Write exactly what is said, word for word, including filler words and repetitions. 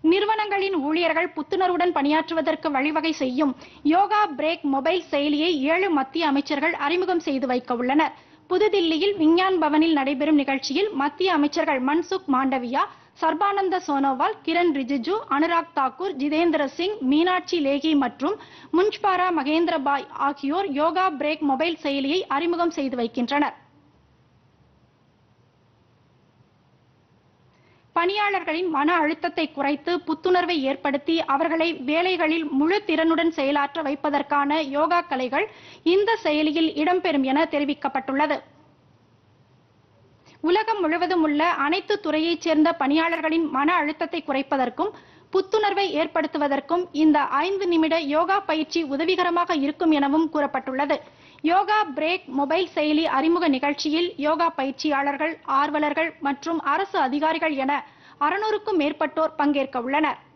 நிறுவனங்களின் ஊழியர்கள் புத்துணர்வுடன் பணியாற்றுவதற்கு வழிவகை செய்யும் யோகா பிரேக் மொபைல் செயலியை ஏழு மத்திய அமைச்சர்கள் அறிமுகம் செய்து வைக்க உள்ளனர். புதுதில்லியில் விஞ்ஞான் பவனில் நடைபெறும் நிகழ்ச்சியில் மத்திய அமைச்சர்கள் மன்சுக் மாண்டவியா, சர்பானந்த சோனோவால், கிரண் ரிஜிஜு, அனுராக் தாக்கூர், ஜிதேந்திர சிங், மீனாட்சி லேகி மற்றும் முன்ஷ்பாரா மகேந்திரபாய் ஆகியோர் யோகா பிரேக் மொபைல் செயலியை அறிமுகம் செய்து வைக்கின்றனர். பணியாளர்களின் மன அழுத்தத்தை குறைத்து புத்துணர்வை ஏற்படுத்தி அவர்களை வேலைகளில் முழு திறனுடன் செயலாற்ற வைப்பதற்கான யோகா கலைகள் இந்த செயலியில் இடம்பெறும் என தெரிவிக்கப்பட்டுள்ளது. உலகம் முழுவதும் உள்ள அனைத்து துறையைச் சேர்ந்த பணியாளர்களின் மன அழுத்தத்தை குறைப்பதற்கும் புத்துணர்வை ஏற்படுத்துவதற்கும் இந்த ஐந்து நிமிட யோகா பயிற்சி உதவிகரமாக இருக்கும் எனவும் கூறப்பட்டுள்ளது. யோகா பிரேக் மொபைல் செயலி அறிமுக நிகழ்ச்சியில் யோகா பயிற்சியாளர்கள், ஆர்வலர்கள் மற்றும் அரசு அதிகாரிகள் என அறுநூறுக்கும் மேற்பட்டோர் பங்கேற்க உள்ளனர்.